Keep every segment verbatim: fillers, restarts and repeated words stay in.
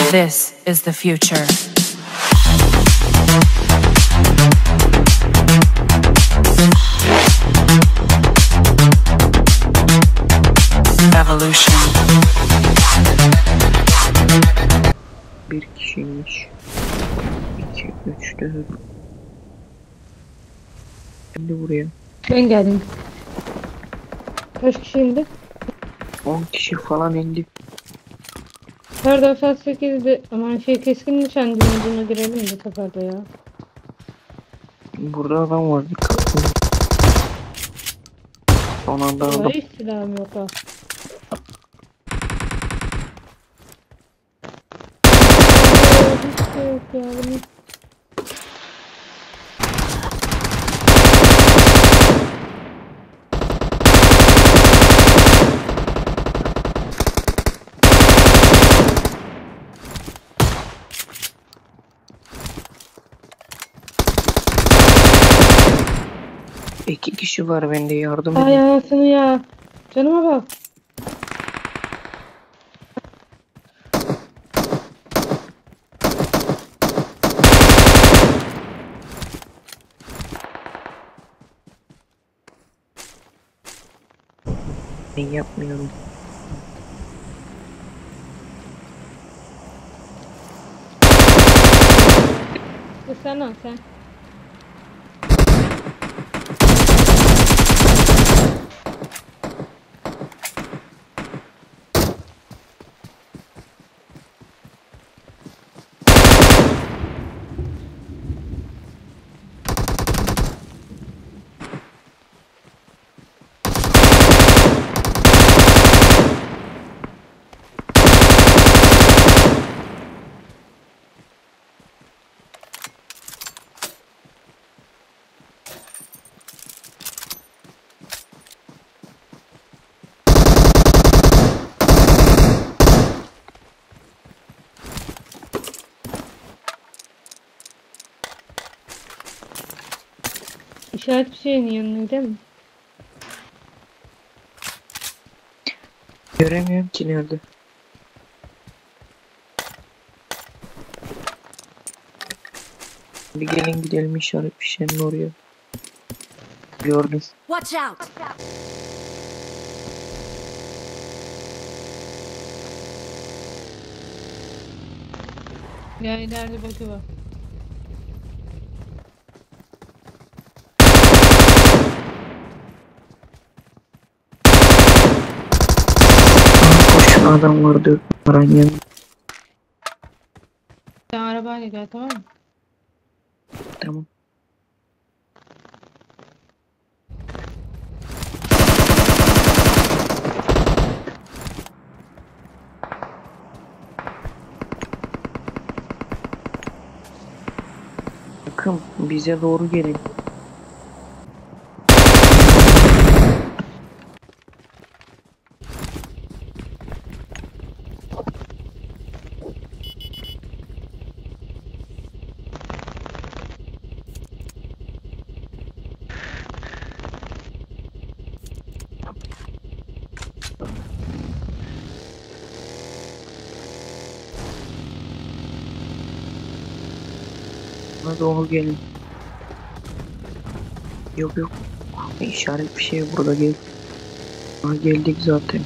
This is the future. Evolution. Bir kişiymiş. İki, üç, dört. Şimdi buraya. Ben geldim. Kaç kişi indi? On kişi falan indi. Her defa sekizde aman şey keskin nişancı moduna girelim de seferde ya. Burada adam var. Son anda Ama aldım. hiç silahım yok ha. Hiç şey yok ya bunun. İki kişi var, bende yardım Ay edin. anasını ya. Canıma bak. Ben yapmıyorum. Bu sen al sen. İşaret bir şeyin yanına değil mi? Göremiyorum ki nerede. Bir gelin gidelim işaret bir şeyin oraya. Gördüm. Watch out! Ya ileride bakı var. Koşun, adam var dört numaranın yanında. Sen arabayla gel tamam mı? Tamam. Bakın bize doğru gelin. Bana doğru gelin. Yok yok. İşaret bir şey burada gel. Ha, geldik zaten.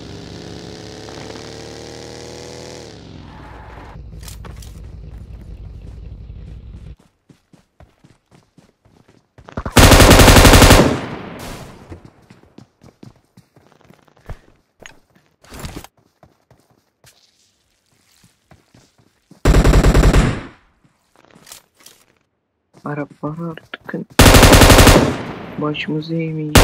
Arap var artık. Başımızı eğmeyiz.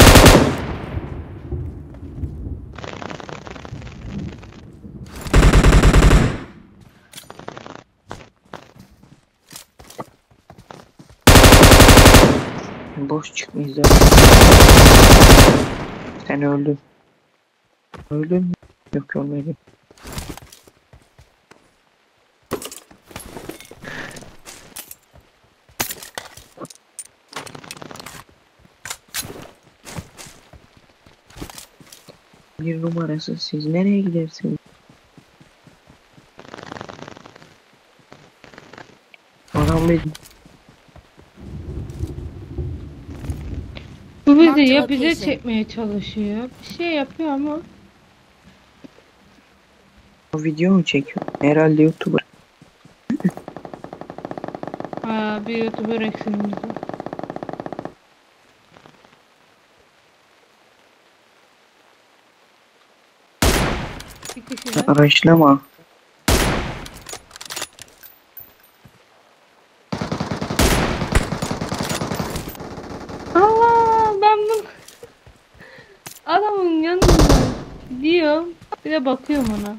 Boş çıkmayız zaten. Sen öldün. Öldün mü? Yok, ölmedim. Bir numarası, siz nereye gidersiniz? Adam bir Bu bizi Marked ya bize location. çekmeye çalışıyor. Bir şey yapıyor ama. video mu çekiyor? Herhalde YouTuber. Aa, bir YouTuber eksiğimiz var. Bir kişi var. Araçlama. Allah, ben bunu adamın yanında diyorum. Bir de bakıyorum ona.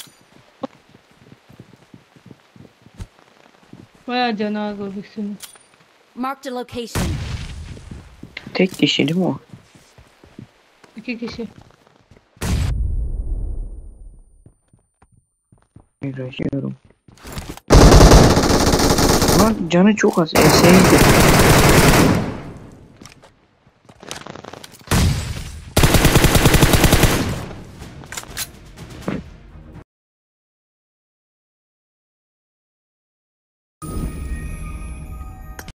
Bayağı canavar göbüksünü. Marked a location. Tek kişi değil mi o? İki kişi. Uğraşıyorum. Lan canı çok az. Enseydi.